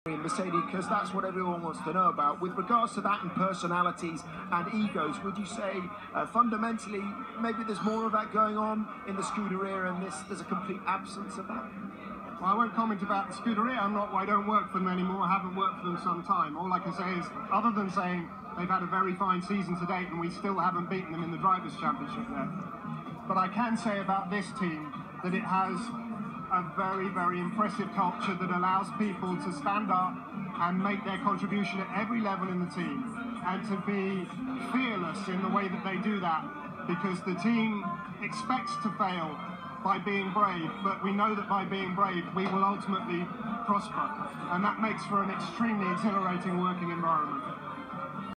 Mercedes, because that's what everyone wants to know about. With regards to that and personalities and egos, would you say fundamentally maybe there's more of that going on in the Scuderia and there's a complete absence of that? Well, I won't comment about the Scuderia. I don't work for them anymore. I haven't worked for them some time. All I can say is, other than saying they've had a very fine season to date and we still haven't beaten them in the Drivers' Championship yet. But I can say about this team that it has a very, very impressive culture that allows people to stand up and make their contribution at every level in the team, and to be fearless in the way that they do that, because the team expects to fail by being brave, but we know that by being brave we will ultimately prosper, and that makes for an extremely exhilarating working environment.